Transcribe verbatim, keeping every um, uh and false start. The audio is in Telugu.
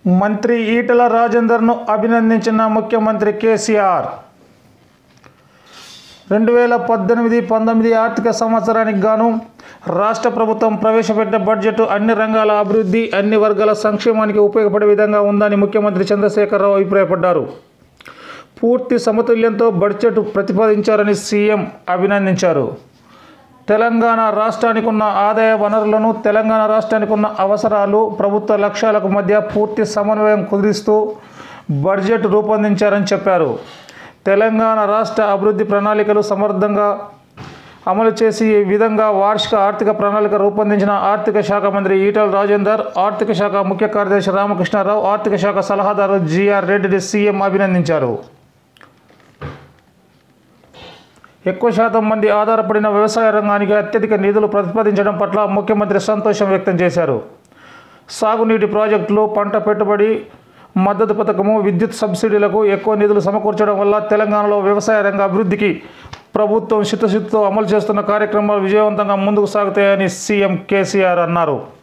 మంత్రి ఈటెల రాజేందర్ను అభినందించిన ముఖ్యమంత్రి కేసీఆర్. రెండు వేల పద్దెనిమిది పంతొమ్మిది ఆర్థిక సంవత్సరానికి గాను రాష్ట్ర ప్రభుత్వం ప్రవేశపెట్టిన బడ్జెట్ అన్ని రంగాల అభివృద్ధి, అన్ని వర్గాల సంక్షేమానికి ఉపయోగపడే విధంగా ఉందని ముఖ్యమంత్రి చంద్రశేఖరరావు అభిప్రాయపడ్డారు. పూర్తి సమతుల్యంతో బడ్జెట్ ప్రతిపాదించారని సీఎం అభినందించారు. తెలంగాణ రాష్ట్రానికి ఉన్న ఆదాయ వనరులను, తెలంగాణ రాష్ట్రానికి ఉన్న అవసరాలు, ప్రభుత్వ లక్ష్యాలకు మధ్య పూర్తి సమన్వయం కుదిరిస్తూ బడ్జెట్ రూపొందించారని చెప్పారు. తెలంగాణ రాష్ట్ర అభివృద్ధి ప్రణాళికలు సమర్థంగా అమలు చేసి ఈ విధంగా వార్షిక ఆర్థిక ప్రణాళిక రూపొందించిన ఆర్థిక శాఖ మంత్రి ఈటెల రాజేందర్, ఆర్థిక శాఖ ముఖ్య కార్యదర్శి రామకృష్ణారావు, ఆర్థిక శాఖ సలహాదారు జీఆర్ రెడ్డిని సీఎం అభినందించారు. ఎక్కువ శాతం మంది ఆధారపడిన వ్యవసాయ రంగానికి అత్యధిక నిధులు ప్రతిపాదించడం పట్ల ముఖ్యమంత్రి సంతోషం వ్యక్తం చేశారు. సాగునీటి ప్రాజెక్టులు, పంట పెట్టుబడి మద్దతు పథకము, విద్యుత్ సబ్సిడీలకు ఎక్కువ నిధులు సమకూర్చడం వల్ల తెలంగాణలో వ్యవసాయ రంగ అభివృద్ధికి ప్రభుత్వం చిత్తశుద్ధితో అమలు చేస్తున్న కార్యక్రమాలు విజయవంతంగా ముందుకు సాగుతాయని సీఎం కేసీఆర్ అన్నారు.